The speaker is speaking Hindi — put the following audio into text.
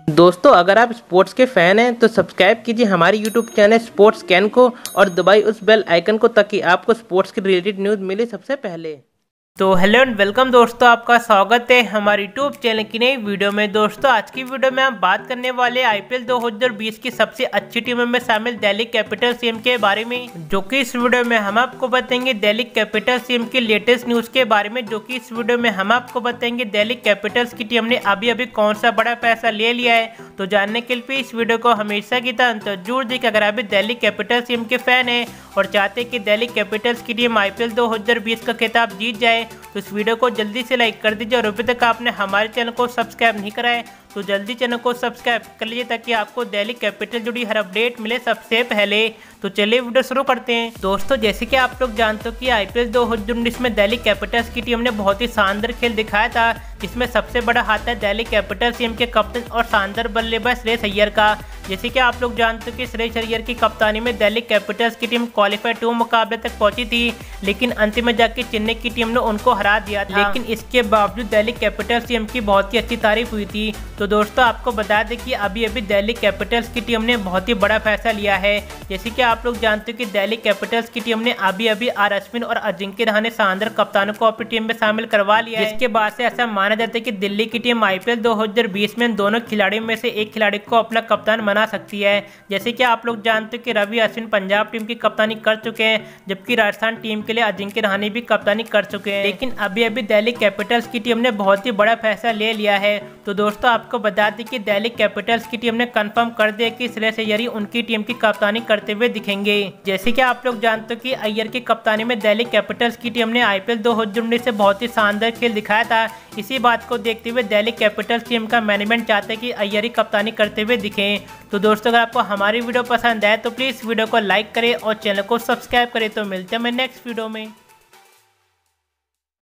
दोस्तों अगर आप स्पोर्ट्स के फैन हैं तो सब्सक्राइब कीजिए हमारी यूट्यूब चैनल स्पोर्ट्स कैन को और दबाइए उस बेल आइकन को ताकि आपको स्पोर्ट्स की रिलेटेड न्यूज़ मिले सबसे पहले। तो हेलो एंड वेलकम दोस्तों, आपका स्वागत है हमारे यूट्यूब चैनल की नई वीडियो में। दोस्तों आज की वीडियो में हम बात करने वाले आईपीएल 2020 की सबसे अच्छी टीमों में शामिल दिल्ली कैपिटल्स टीम के बारे में, जो कि इस वीडियो में हम आपको बताएंगे दिल्ली कैपिटल्स टीम की लेटेस्ट न्यूज के बारे में, जो कि इस वीडियो में हम आपको बताएंगे दिल्ली कैपिटल्स की टीम ने अभी अभी कौन सा बड़ा फैसला ले लिया है। तो जानने के लिए इस वीडियो को हमेशा की तरह तो जरूर देखिए। अगर अभी दिल्ली कैपिटल्स टीम के फैन है और चाहते हैं कि दिल्ली कैपिटल्स की टीम आईपीएल 2020 का खिताब जीत जाए तो इस वीडियो को जल्दी से लाइक कर दीजिए। और अभी तक आपने हमारे चैनल को सब्सक्राइब नहीं करा है तो जल्दी चैनल को सब्सक्राइब कर लीजिए ताकि आपको दिल्ली कैपिटल जुड़ी हर अपडेट मिले सबसे पहले। तो चलिए वीडियो शुरू करते हैं। दोस्तों जैसे कि आप लोग जानते हो कि आईपीएल 2019 में दिल्ली कैपिटल्स की टीम ने बहुत ही शानदार खेल दिखाया था, जिसमें सबसे बड़ा हाथ है दिल्ली कैपिटल्स टीम के कप्तान और शानदार बल्लेबाज श्रेयस अय्यर का। जैसे कि आप लोग जानते हो कि श्रेयस अय्यर की कप्तानी में दिल्ली कैपिटल्स की टीम क्वालीफाई 2 मुकाबले तक पहुंची थी, लेकिन अंतिम में जाके चेन्नई की टीम ने उनको हरा दिया था। लेकिन इसके बावजूद दिल्ली कैपिटल्स टीम की बहुत ही अच्छी तारीफ हुई थी। तो दोस्तों आपको बता दें कि अभी अभी दिल्ली कैपिटल्स की टीम ने बहुत ही बड़ा फैसला लिया है। जैसे कि आप लोग जानते हो कि दिल्ली कैपिटल्स की टीम ने अभी अभी आर अश्विन और अजिंक्य रहाणे शानदार कप्तानों को अपनी टीम में शामिल करवा लिया है। इसके बाद से ऐसा माना जाता है कि दिल्ली की टीम आईपीएल 2020 में इन दोनों खिलाड़ियों में से एक खिलाड़ी को अपना कप्तान बना सकती है। जैसे कि आप लोग जानते हो कि रवि अश्विन पंजाब टीम की कप्तानी कर चुके हैं, जबकि राजस्थान टीम के लिए अजिंक्य रहाणे भी कप्तानी कर चुके हैं। लेकिन अभी अभी दिल्ली कैपिटल्स की टीम ने बहुत ही बड़ा फैसला ले लिया है। तो दोस्तों आपको बता दें कि दिल्ली कैपिटल्स की टीम ने कंफर्म कर दिया कि श्रेयस अय्यर ही उनकी टीम की कप्तानी करते हुए दिखेंगे। जैसे कि आप लोग जानते हो कि अय्यर की कप्तानी में दिल्ली कैपिटल्स की टीम ने आईपीएल 2019 से बहुत ही शानदार खेल दिखाया था। इसी बात को देखते हुए दिल्ली कैपिटल्स टीम का मैनेजमेंट चाहते हैं कि अय्यर ही कप्तानी करते हुए दिखें। तो दोस्तों अगर आपको हमारी वीडियो पसंद आए तो प्लीज़ वीडियो को लाइक करें और चैनल को सब्सक्राइब करें। तो मिलते हैं नेक्स्ट वीडियो में।